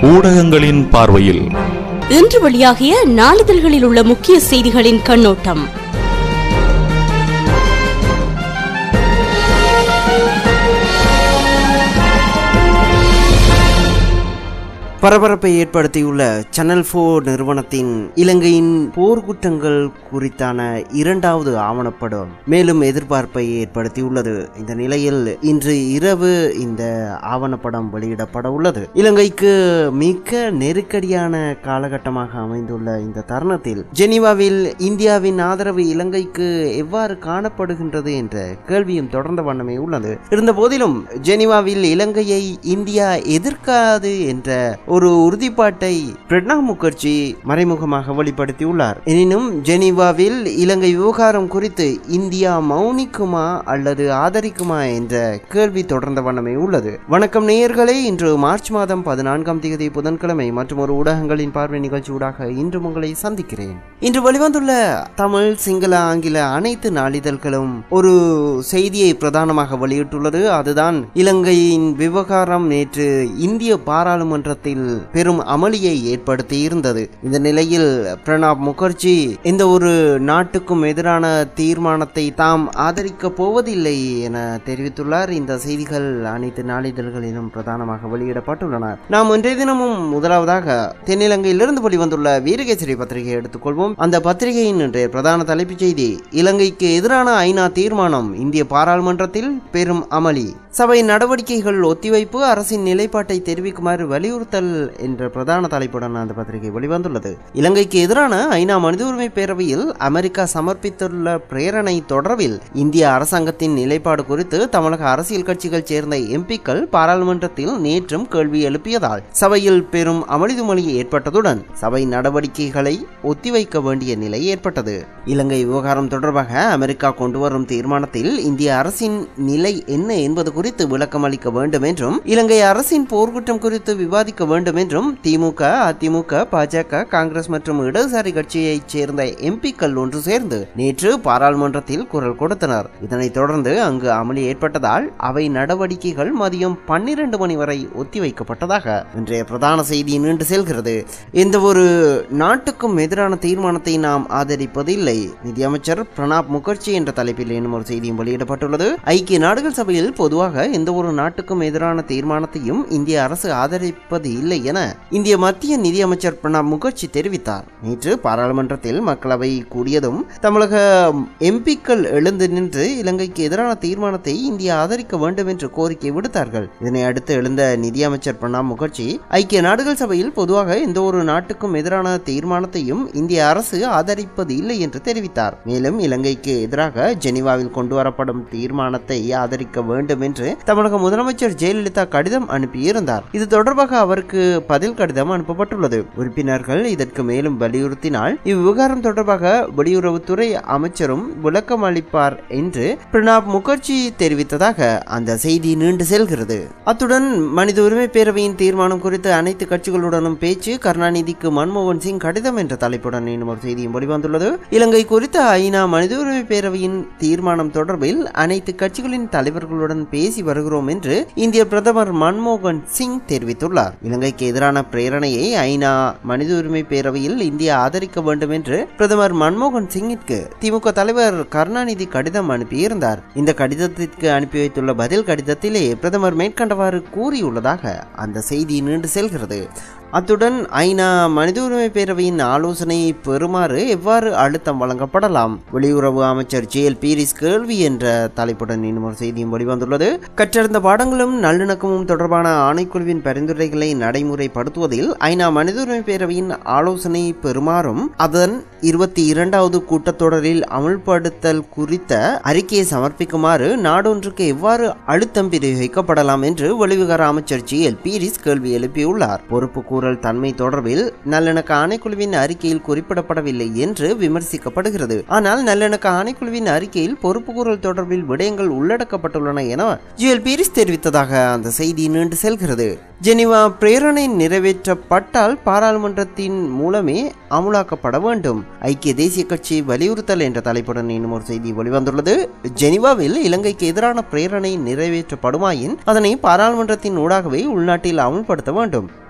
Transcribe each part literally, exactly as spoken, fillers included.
ஊடகங்களின் பார்வையில் இன்று வெளியாகிய நாளிதழ்களில் உள்ள முக்கிய செய்திகளின் கண்ணோட்டம். பரபரப்பை ஏற்படுத்தியுள்ள சேனல் போர் நிறுவனத்தின் இலங்கையின் போர்க்குற்றங்கள் குறித்தான இரண்டாவது ஆவணப்படம் மேலும் எதிர்பார்ப்பை ஏற்படுத்தியுள்ளது. இந்த நிலையில் இன்று இரவு இந்த ஆவணப்படம் வெளியிடப்பட உள்ளது. இலங்கைக்கு மிக நெருக்கடியான காலகட்டமாக அமைந்துள்ள இந்த தருணத்தில் ஜெனீவாவில் இந்தியாவின் ஆதரவு இலங்கைக்கு எவ்வாறு காணப்படுகின்றது என்ற கேள்வியும் தொடர்ந்த வண்ணமே உள்ளது. இருந்த போதிலும் ஜெனீவாவில் இலங்கையை இந்தியா எதிர்க்காது என்ற ஒரு உறுதிப்பாட்டை பிரணாப் முகர்ஜி மறைமுகமாக வெளிப்படுத்தியுள்ளார். எனினும் ஜெனீவாவில் இலங்கை விவகாரம் குறித்து இந்தியா மௌனிக்குமா அல்லது ஆதரிக்குமா என்ற கேள்வி தொடர்ந்த வண்ணமே உள்ளது. வணக்கம் நேயர்களே, இன்று மார்ச் மாதம் பதினான்காம் தேதி புதன்கிழமை மற்றும் ஒரு ஊடகங்களின் பார்வை நிகழ்ச்சியூடாக இன்று உங்களை சந்திக்கிறேன். இன்று வெளிவந்துள்ள தமிழ், சிங்கள, ஆங்கில அனைத்து நாளிதழ்களும் ஒரு செய்தியை பிரதானமாக வெளியிட்டுள்ளது. அதுதான் இலங்கையின் விவகாரம் நேற்று இந்திய பாராளுமன்றத்தில் பெரும் அமளியை ஏற்படுத்தி இருந்தது. இந்த நிலையில் பிரணாப் முகர்ஜி இந்த ஒரு நாட்டுக்கும் எதிரான தீர்மானத்தை தாம் ஆதரிக்க போவதில்லை என தெரிவித்துள்ளார். இந்த செய்திகள் அனைத்து நாளிதழ்களிலும் பிரதானமாக வெளியிடப்பட்டுள்ளன. நாம் இன்றைய தினமும் முதலாவதாக தென்னிலங்கையிலிருந்து வெளிவந்துள்ள வீரகேசரி பத்திரிகையை எடுத்துக்கொள்வோம். அந்த பத்திரிகையின் இன்றைய பிரதான தலைப்புச் செய்தி: இலங்கைக்கு எதிரான ஐநா தீர்மானம், இந்திய பாராளுமன்றத்தில் பெரும் அமளி, சபை நடவடிக்கைகள் ஒத்திவைப்பு, அரசின் நிலைப்பாட்டை தெரிவிக்குமாறு வலியுறுத்தல் என்ற பிரதான தலைப்புடன் அந்த பத்திரிகை வெளிவந்துள்ளது. இலங்கைக்கு எதிரான ஐநா மனித உரிமை பேரவையில் அமெரிக்கா சமர்ப்பித்துள்ள பிரேரணை தொடர்பில் இந்திய அரசாங்கத்தின் நிலைப்பாடு குறித்து தமிழக அரசியல் கட்சிகள் சேர்ந்த எம்பிக்கள் பாராளுமன்றத்தில் நேற்றும் கேள்வி எழுப்பியதால் சபையில் பெரும் அமளிதுமளி ஏற்பட்டதுடன் சபை நடவடிக்கைகளை ஒத்திவைக்க வேண்டிய நிலை ஏற்பட்டது. இலங்கை விவகாரம் தொடர்பாக அமெரிக்கா கொண்டு வரும் தீர்மானத்தில் இந்திய அரசின் நிலை என்ன என்பது குறித்து விளக்கம் அளிக்க வேண்டும் என்றும் இலங்கை அரசின் போர்க்குற்றம் குறித்து விவாதிக்க வேண்டும் என்றும் திமுக, அதிமுக, பாஜக, காங்கிரஸ் மற்றும் இடதுசாரி கட்சியைச் சேர்ந்த எம்பிக்கள் ஒன்று சேர்ந்து நேற்று பாராளுமன்றத்தில் குரல் கொடுத்தனர். இதனைத் தொடர்ந்து அங்கு அமளி ஏற்பட்டதால் அவை நடவடிக்கைகள் மதியம் பன்னிரண்டு மணி வரை ஒத்திவைக்கப்பட்டதாக இன்றைய பிரதான செய்தி நீண்டு செல்கிறது. எந்த ஒரு நாட்டுக்கும் எதிரான தீர்மானத்தை நாம் ஆதரிப்பதில்லை, நிதியமைச்சர் பிரணாப் முகர்ஜி என்ற தலைப்பில் இன்னும் ஒரு செய்தியும் வெளியிடப்பட்டுள்ளது. ஐக்கிய நாடுகள் சபையில் பொதுவாக எந்த ஒரு நாட்டுக்கும் எதிரான தீர்மானத்தையும் இந்திய அரசு ஆதரிப்பது இல்லை என இந்திய மத்திய நிதியமைச்சர் பிரணாப் முகர்ஜி தெரிவித்தார். நேற்று பாராளுமன்றத்தில் மக்களவை கூடியதும் தமிழக எம்பிக்கள் எழுந்து நின்று இலங்கைக்கு எதிரான தீர்மானத்தை இந்தியா ஆதரிக்க வேண்டும் என்று கோரிக்கை விடுத்தார்கள். இதனை அடுத்து எழுந்த நிதியமைச்சர் பிரணாப் முகர்ஜி ஐக்கிய நாடுகள் சபையில் பொதுவாக எந்த ஒரு நாட்டுக்கும் எதிரான தீர்மானத்தையும் இந்திய அரசு ஆதரிப்பது இல்லை என்று தெரிவித்தார். மேலும் இலங்கைக்கு எதிராக ஜெனீவாவில் கொண்டு வரப்படும் தீர்மானத்தை ஆதரிக்க வேண்டும் என்று தமிழக முதலமைச்சர் ஜெயலலிதா கடிதம் அனுப்பியிருந்தார். இது தொடர்பாக அவருக்கு பதில் கடிதம் அனுப்பப்பட்டுள்ளது. உறுப்பினர்கள் இதற்கு மேலும் வலியுறுத்தினால் இவ்விவகாரம் தொடர்பாக வெளியுறவுத்துறை அமைச்சரும் விளக்கம் அளிப்பார் என்று பிரணாப் முகர்ஜி தெரிவித்ததாக அந்த செய்தி நீண்டு செல்கிறது. அத்துடன் மனித உரிமை பேரவையின் தீர்மானம் குறித்து அனைத்து கட்சிகளுடனும் பேச்சு, கருணாநிதிக்கு மன்மோகன் சிங் கடிதம் என்ற தலைப்புடன் இன்னும் ஒரு செய்தியும் வெளிவந்துள்ளது. இலங்கை குறித்த ஐநா மனித உரிமை பேரவையின் தீர்மானம் தொடர்பில் அனைத்து கட்சிகளின் தலைவர்களுடன் பேசி வருகிறோம் என்று இந்திய பிரதமர் மன்மோகன் சிங் தெரிவித்துள்ளார். இலங்கைக்கு எதிரான பிரேரணையை ஐநா மனித உரிமை பேரவையில் இந்தியா ஆதரிக்க வேண்டும் என்று பிரதமர் மன்மோகன் சிங்கிற்கு திமுக தலைவர் கருணாநிதி கடிதம் அனுப்பியிருந்தார். இந்த கடிதத்திற்கு அனுப்பி வைத்துள்ள பதில் கடிதத்திலே பிரதமர் மேற்கண்டவாறு கூறியுள்ளதாக அந்த செய்தி நீண்டு செல்கிறது. அத்துடன் ஐநா மனித உரிமை பேரவையின் ஆலோசனை பெறுமாறு எவ்வாறு அழுத்தம் வழங்கப்படலாம், வெளியுறவு அமைச்சர் ஜே எல் பீரிஸ் கேள்வி என்ற தலைப்புடன் இன்னும் ஒரு செய்தியும் வெளிவந்துள்ளது. கற்றறிந்த பாடங்களும் நல்லிணக்கமும் தொடர்பான ஆணைக்குழுவின் பரிந்துரைகளை நடைமுறைப்படுத்துவதில் ஐநா மனித உரிமை பேரவையின் ஆலோசனை பெறுமாறும் அதன் இருபத்தி இரண்டாவது கூட்டத்தொடரில் அமுல்படுத்தல் குறித்த அறிக்கையை சமர்ப்பிக்குமாறு நாடொன்றுக்கு எவ்வாறு அழுத்தம் பிரயோகிக்கப்படலாம் என்று வெளிவிகார அமைச்சர் ஜே எல் பீரிஸ் கேள்வி எழுப்பியுள்ளார். பொறுப்பு கூற தன்மை தொடர்பில் நல்லிணக்க ஆணைக்குழுவின் அறிக்கையில் குறிப்பிடப்படவில்லை என்று விமர்சிக்கப்படுகிறது. ஆனால் நல்லிணக்க ஆணைக்குழுவின் அறிக்கையில் பொறுப்புக்கூறல் தொடர்பில் விடயங்கள் உள்ளடக்கப்பட்டுள்ளன என ஜே எல் பீரிஸ் தெரிவித்ததாக அந்த செய்தி நீண்டு செல்கிறது. ஜெனீவா பிரேரணை நிறைவேற்றப்பட்டால் பாராளுமன்றத்தின் மூலமே அமுலாக்கப்பட வேண்டும், ஐக்கிய தேசிய கட்சி வலியுறுத்தல் என்ற தலைப்புடன் இன்னும் ஒரு செய்தி வெளிவந்துள்ளது. ஜெனீவாவில் இலங்கைக்கு எதிரான பிரேரணை நிறைவேற்றப்படுமாயின் அதனை பாராளுமன்றத்தின் ஊடாகவே உள்நாட்டில் அமுல்படுத்த வேண்டும்.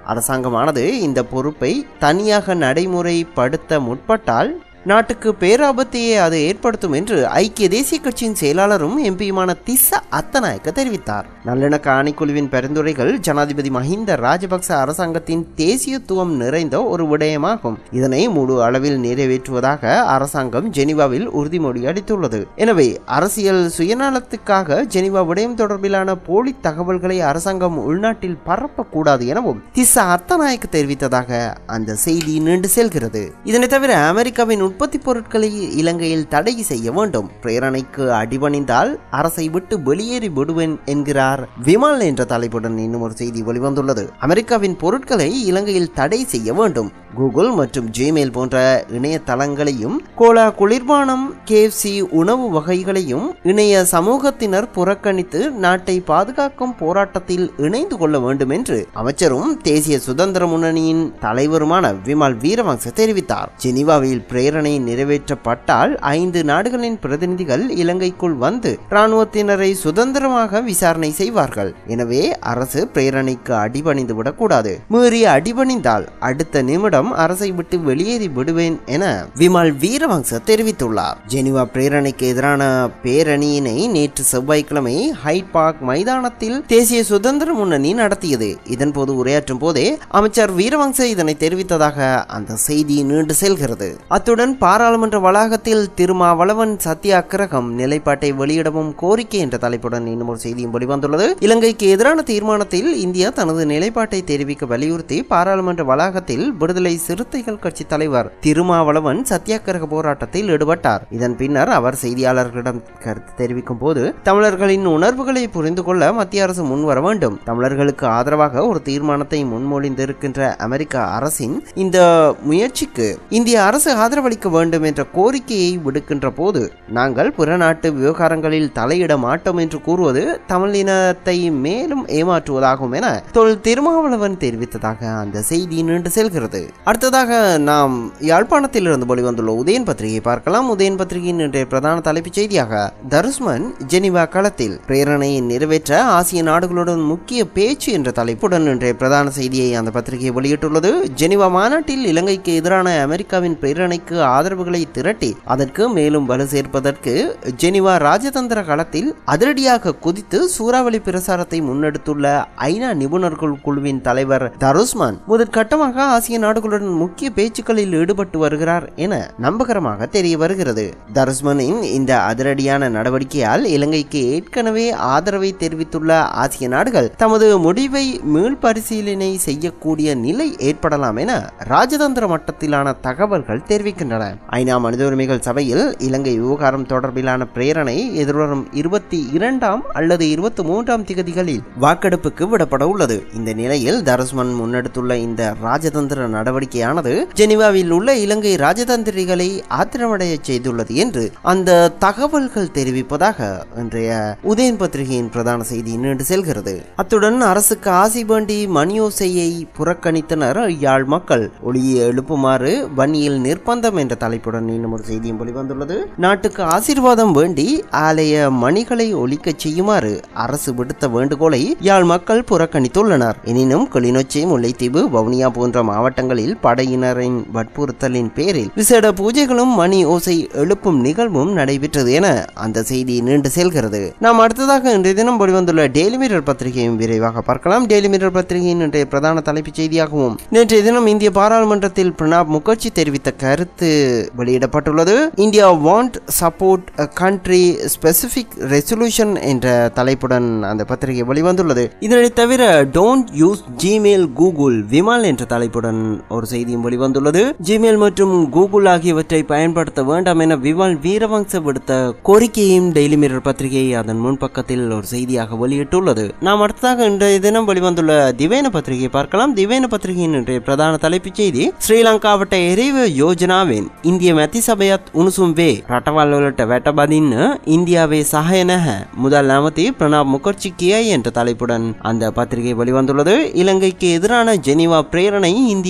அரசாங்கமானது இந்த பொறுப்பை தனியாக நடைமுறைப்படுத்த முற்பட்டால் நாட்டுக்கு பேராபத்தையே அது ஏற்படுத்தும் என்று ஐக்கிய தேசிய கட்சியின் செயலாளரும் எம்பியுமான திஸ்ஸ அத்தநாயக்க தெரிவித்தார். நல்லிணக்க ஆணைக்குழுவின் பரிந்துரைகள் ஜனாதிபதி மஹிந்த ராஜபக்ச அரசாங்கத்தின் தேசியத்துவம் நிறைந்த ஒரு விடயமாகும். இதனை முழு அளவில் நிறைவேற்றுவதாக அரசாங்கம் ஜெனீவாவில் உறுதிமொழி அளித்துள்ளது. எனவே அரசியல் சுயநலத்துக்காக ஜெனீவா விடயம் தொடர்பிலான போலி தகவல்களை அரசாங்கம் உள்நாட்டில் பரப்பக்கூடாது எனவும் திஸ்ஸ அத்தநாயக்க தெரிவித்ததாக அந்த செய்தி நீண்டு செல்கிறது. இதனை தவிர அமெரிக்காவின் உற்பத்தி பொருட்களை இலங்கையில் தடை செய்ய வேண்டும். பிரேரணைக்கு அடிபணிந்தால் அரசை விட்டு வெளியேறி விடுவேன் என்கிறார் விமல் என்ற தலைப்புடன் இன்னும் ஒரு செய்தி வெளிவந்துள்ளது. அமெரிக்காவின் பொருட்களை இலங்கையில் தடை செய்ய வேண்டும். கூகுள் மற்றும் ஜிமெயில் போன்ற இணையதளங்களையும் கோலா குளிர்பானம் கேஎஃப்சி உணவு வகைகளையும் இணைய சமூகத்தினர் புறக்கணித்து நாட்டை பாதுகாக்கும் போராட்டத்தில் இணைந்து கொள்ள வேண்டும் என்று அமைச்சரும் தேசிய சுதந்திர முன்னணியின் தலைவருமான விமல் வீரவங்ச தெரிவித்தார். ஜெனீவாவில் பிரேரணை நிறைவேற்றப்பட்டால் ஐந்து நாடுகளின் பிரதிநிதிகள் இலங்கைக்குள் வந்து இராணுவத்தினரை சுதந்திரமாக விசாரணை செய்வார்கள். எனவே அரசு பிரேரணைக்கு அடிபணிந்து விடக்கூடாது. மீறி அடிபணிந்தால் அடுத்த நிமிடம் அரசை விட்டு வெளியேறி விடுவேன் என விமல் வீரவங்ச தெரிவித்துள்ளார். ஜெனீவா பிரேரணைக்கு எதிரான பேரணியினை நேற்று செவ்வாய்க்கிழமை ஹைட் பார்க் மைதானத்தில் தேசிய சுதந்திர முன்னணி நடத்தியது. இதன்போது உரையாற்றும் போதே அமைச்சர் வீரவங்ச இதனை தெரிவித்ததாக அந்த செய்தி நீண்டு செல்கிறது. அத்துடன் பாராளுமன்ற வளாகத்தில் திருமாவளவன் சத்தியாகிரகம் நிலைப்பாட்டை வெளியிடவும் கோரிக்கை என்ற தலைப்புடன் இன்னும் ஒரு செய்தியும் வெளிவந்துள்ளது. இலங்கைக்கு எதிரான தீர்மானத்தில் இந்தியா தனது நிலைப்பாட்டை தெரிவிக்க வலியுறுத்தி பாராளுமன்ற வளாகத்தில் விடுதலை சிறுத்தைகள் கட்சி தலைவர் திருமாவளவன் சத்தியாகிரக போராட்டத்தில் ஈடுபட்டார். இதன் பின்னர் அவர் செய்தியாளர்களிடம் கருத்து தெரிவிக்கும் போது தமிழர்களின் உணர்வுகளை புரிந்து கொள்ள மத்திய அரசு முன்வர வேண்டும். தமிழர்களுக்கு ஆதரவாக ஒரு தீர்மானத்தை முன்மொழிந்திருக்கின்ற அமெரிக்க அரசின் இந்த முயற்சிக்கு இந்திய அரசு ஆதரவளிக்க வேண்டும் என்ற கோரிக்கையை விடுக்கின்ற போது நாங்கள் புறநாட்டு விவகாரங்களில் தலையிட மாட்டோம் என்று கூறுவது தமிழினத்தை மேலும் ஏமாற்றுவதாகும் என தொல் திருமாவளவன் தெரிவித்ததாக அந்த செய்தி நீண்டு செல்கிறது. அடுத்ததாக நாம் யாழ்ப்பாணத்தில் இருந்து வெளிவந்துள்ள உதயன் பத்திரிகை பார்க்கலாம். உதயன் பத்திரிகையின் இன்றைய பிரதான தலைப்புச் செய்தியாக தருஸ்மன் ஜெனீவா களத்தில் பிரேரணையை நிறைவேற்ற ஆசிய நாடுகளுடன் முக்கிய பேச்சு என்ற தலைப்புடன் இன்றைய பிரதான செய்தியை அந்த பத்திரிகை வெளியிட்டுள்ளது. ஜெனீவா மாநாட்டில் இலங்கைக்கு எதிரான அமெரிக்காவின் பிரேரணைக்கு ஆதரவுகளை திரட்டி அதற்கு மேலும் வலு சேர்ப்பதற்கு ஜெனீவா ராஜதந்திர களத்தில் அதிரடியாக குதித்து சூறாவளி பிரசாரத்தை முன்னெடுத்துள்ள ஐநா நிபுணர்கள் குழுவின் தலைவர் தருஸ்மான் முதற்கட்டமாக ஆசிய நாடுகளுடன் முக்கிய பேச்சுக்களில் ஈடுபட்டு வருகிறார் என நம்பகரமாக தெரிய வருகிறது. தருஸ்மனின் இந்த அதிரடியான நடவடிக்கையால் இலங்கைக்கு ஏற்கனவே ஆதரவை தெரிவித்துள்ள ஆசிய நாடுகள் தமது முடிவை மீள்பரிசீலனை செய்யக்கூடிய நிலை ஏற்படலாம் என ராஜதந்திர மட்டத்திலான தகவல்கள் தெரிவிக்கின்றன. ஐநா மனித உரிமைகள் சபையில் இலங்கை விவகாரம் தொடர்பிலான பிரேரணை எதிர்வரும் இருபத்தி இரண்டாம் அல்லது இருபத்தி மூன்றாம் திகதிகளில் வாக்கெடுப்புக்கு விடப்பட உள்ளது. இந்த நிலையில் தருஸ்மன் முன்னெடுத்துள்ள இந்த ராஜதந்திர நடவடிக்கையானது ஜெனீவாவில் உள்ள இலங்கை ராஜதந்திரிகளை ஆத்திரமடைய செய்துள்ளது என்று அந்த தகவல்கள் தெரிவிப்பதாக இன்றைய உதயன் பத்திரிகையின் பிரதான செய்தி நீண்டு செல்கிறது. அத்துடன் அரசுக்கு ஆசை வேண்டி மணியோசையை புறக்கணித்தனர் யாழ் மக்கள், ஒளியை எழுப்புமாறு வன்னியில் நிர்பந்தம் என்ற தலைப்புடன் இன்னும் ஒரு செய்தியும் வெளிவந்துள்ளது. நாட்டுக்கு ஆசீர்வாதம் வேண்டி ஆலய மணிகளை ஒலிக்க செய்யுமாறு அரசு விடுத்த வேண்டுகோளை யாழ் மக்கள் புறக்கணித்துள்ளனர். எனினும் கிளிநொச்சி, முல்லைத்தீவு, வவுனியா போன்ற மாவட்டங்களில் படையினரின் வற்புறுத்தலின் பேரில் விசேட பூஜைகளும் மணி ஓசை எழுப்பும் நிகழ்வும் நடைபெற்றது என அந்த செய்தி நீண்டு செல்கிறது. நாம் அடுத்ததாக இன்றைய தினம் வெளிவந்துள்ள டெய்லி மிரர் பத்திரிகையும் விரைவாக பார்க்கலாம். டெய்லி மிரர் பத்திரிகையின் இன்றைய பிரதான தலைப்புச் செய்தியாகவும் நேற்றைய தினம் இந்திய பாராளுமன்றத்தில் பிரணாப் முகர்ஜி தெரிவித்த கருத்து வெளியிடப்பட்டுள்ளது. India want support country specific resolution என்ற தலைப்புடன் அந்த பத்திரிகை வெளிவந்துள்ளது. இதனை தவிர don't use Gmail Google Vimal என்ற தலைப்புடன் ஒரு செய்தியும் வெளிவந்துள்ளது. ஜிமெயில் மற்றும் கூகுள் ஆகியவற்றை பயன்படுத்த வேண்டாம் என விமல் வீரவங்ச விடுத்த கோரிக்கையையும் டெய்லி மிரர் பத்திரிகை அதன் முன்பக்கத்தில் ஒரு செய்தியாக வெளியிட்டுள்ளது. நாம் அடுத்ததாக இன்றைய தினம் வெளிவந்துள்ள திவேன பத்திரிகை பார்க்கலாம். திவேன பத்திரிகையின் இன்றைய பிரதான தலைப்புச் செய்தி ஸ்ரீலங்காවට එරෙහිව යෝජනාවෙන් ඉන්දිය මැති සභයත් උණුසුම් වේ රටවල් වලට වැටබදින්න இந்தியாவே சகாய නැහැ முதல் நாமதி பிரணாப் முகர்ஜி கியாய் என்ற தலைப்புடன் அந்த பத்திரிகை வெளிவந்துள்ளது. இலங்கைக்கு எதிரான ஜெனீவா பிரேரணை இந்திய நாடாளுமன்ற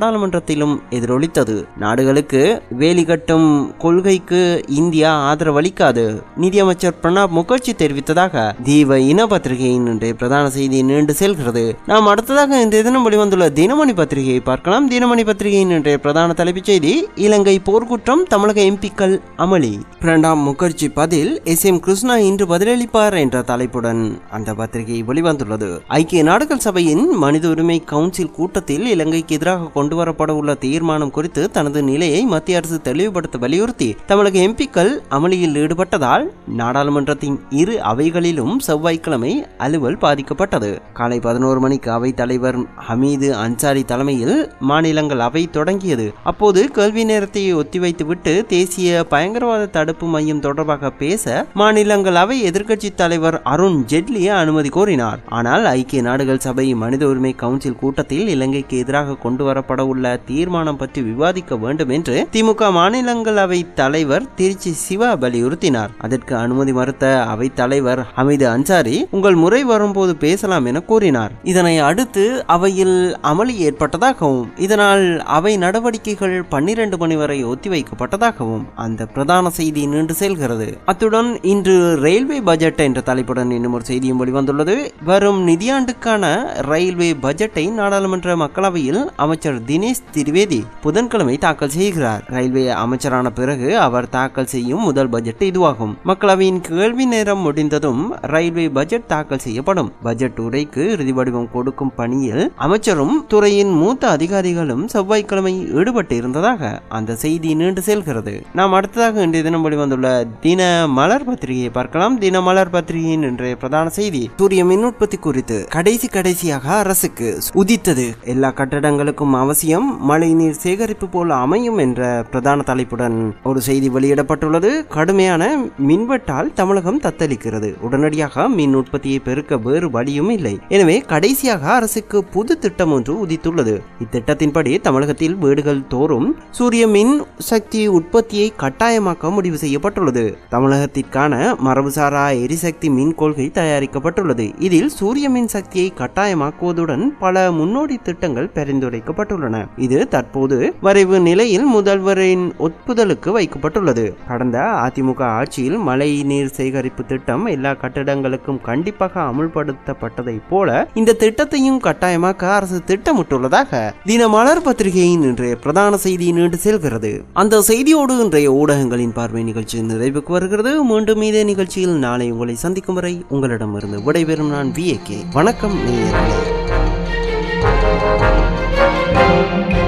நாடாளுமன்றத்திலும் எதிரொலித்தது. நாடுகளுக்கு வேலி கட்டும் கொள்கைக்கு இந்தியா ஆதரவளிக்காது நிதியமைச்சர் பிரணாப் முகர்ஜி தெரிவித்ததாக தீப இன பத்திரிகையின் இன்றைய பிரதான செய்தி நீண்டு செல்கிறது. நாம் அடுத்ததாக இந்த தினம் வெளிவந்துள்ள தினமணி பத்திரிகையை பார்க்கலாம். தினமணி பத்திரிகையின் இன்றைய பிரதான தலைப்புச் செய்தி இலங்கை போர்க்குற்றம் தமிழக எம்பிக்கள் அமளி. பிரணாப் முகர்ஜி பதில் எஸ் எம் கிருஷ்ணா இன்று பதிலளிப்பார் என்ற தலைப்புடன் அந்த பத்திரிகை வெளிவந்துள்ளது. ஐக்கிய நாடுகள் சபையின் மனித உரிமை கவுன்சில் கூட்டத்தில் இலங்கைக்கு எதிராக கொண்டுவரப்பட உள்ள தீர்மானம் குறித்து தனது நிலையை மத்திய அரசு தெளிவுபடுத்த வலியுறுத்தி தமிழக எம்பிக்கள் அமளியில் ஈடுபட்டதால் நாடாளுமன்றத்தின் இரு அவைகளிலும் செவ்வாய்க்கிழமை அலுவல் பாதிக்கப்பட்டது. காலை பதினோரு மணிக்கு அவை தலைவர் ஹமீது அன்சாரி தலைமையில் மாநிலங்கள் அவை தொடங்கியது. அப்போது கேள்வி நேரத்தை ஒத்திவைத்துவிட்டு தேசிய பயங்கரவாத தடுப்பு மையம் தொடர்பாக பேச மாநிலங்களவை எதிர்க்கட்சி தலைவர் அருண் ஜெட்லி அனுமதி கோரினார். ஆனால் ஐக்கிய நாடுகள் சபை மனித உரிமை கவுன்சில் கூட்டத்தில் இலங்கைக்கு எதிராக கொண்டு வரப்பட உள்ள தீர்மானம் பற்றி விவாதிக்க வேண்டும் என்று திமுக மாநிலங்களவை தலைவர் திருச்சி சிவா வலியுறுத்தினார். அதற்கு அனுமதி மறுத்த அவை தலைவர் ஹமீது அன்சாரி உங்கள் முறை வரும்போது பேசலாம் என கூறினார். இதனை அடுத்து அவையில் அமளி ஏற்பட்டதாகவும் இதனால் அவை நடவடிக்கைகள் பன்னிரண்டு மணி வரை ஒத்திவைக்கப்பட்டதாகவும் அந்த பிரதான செய்தி நீண்டு செல்கிறது. அத்துடன் இன்று ரயில்வே பட்ஜெட் என்ற தலைப்புடன் இன்னும் ஒரு செய்தியும் வெளிவந்துள்ளது. வரும் நிதியாண்டுக்கான ரயில்வே பட்ஜெட்டை நாடாளுமன்ற மக்களவையில் அமைச்சர் தினேஷ் திரிவேதி புதன்கிழமை தாக்கல் செய்கிறார். ரயில்வே அமைச்சரான பிறகு அவர் தாக்கல் செய்யும் முதல் பட்ஜெட் இதுவாகும். மக்களவையின் கேள்வி நேரம் முடிந்ததும் ரயில்வே பட்ஜெட் தாக்கல் செய்யப்படும். பட்ஜெட் உரைக்கு இறுதி வடிவம் கொடுக்கும் பணியில் அமைச்சரும் துறையின் மூத்த அதிகாரிகளும் செவ்வாய்க்கிழமை ஈடுபட்டு இருந்ததாக அந்த செய்தி நீண்டு செல்கிறது. நாம் அடுத்ததாக இன்றைய தினம் வெளிவந்துள்ள தின மலர் பத்திரிகையை பார்க்கலாம். தினமலர் பத்திரிகையின் இன்றைய பிரதான செய்தி சூரிய மின் உற்பத்தி குறித்து கடைசி கடைசியாக அரசுக்கு உதித்தது எல்லா கட்டடங்களுக்கும் அவசியம் மழை நீர் சேகரிப்பு போல அமையும் என்ற பிரதான தலைப்புடன் ஒரு செய்தி வெளியிடப்பட்டுள்ளது. கடுமையான மின்வெட்டால் தமிழகம் தத்தளிக்கிறது. உடனடியாக மின் உற்பத்தியை பெருக்க வேறு வழியும் இல்லை. எனவே கடைசியாக அரசுக்கு புது திட்டம் ஒன்று உதித்துள்ளது. இத்திட்டத்தின்படி தமிழகத்தில் வீடுகள் தோறும் சூரிய மின் சக்தி உற்பத்தியை கட்டாயமாக்க முடிவு செய்யப்பட்டுள்ளது. தமிழகத்திற்கான மரபுசாரா எரிசக்தி மின் கொள்கை தயாரிக்கப்பட்டுள்ளது. இதில் சூரிய மின் சக்தியை கட்டாயமாக்குவதுடன் பல முன்னோடி திட்டங்கள் பரிந்துரைக்கப்பட்டுள்ளன. இது தற்போது வரைவு நிலையில் முதல்வரின் ஒப்புதலுக்கு வைக்கப்பட்டுள்ளது. கடந்த அதிமுக ஆட்சியில் மழை நீர் சேகரிப்பு திட்டம் எல்லா கட்டிடங்களுக்கும் கண்டிப்பாக அமுல்படுத்தப்பட்டதை போல இந்த திட்டத்தையும் கட்டாயமாக்க அரசு திட்டமிட்டுள்ளதாக தினமலர் பத்திரிகையின் இன்றைய பிரதான செய்தி நீண்டு செல்கிறது. அந்த செய்தியோடு இன்றைய ஊடகங்களின் பார்வை நிகழ்ச்சி நிறைவுக்கு வருகிறது. மீண்டும் இதே நிகழ்ச்சியில் நாளை உங்களை சந்திக்கும் வரை உங்களிடமிருந்து விடைபெறும் நான் வி ஏ கே. வணக்கம் நேயர்களே.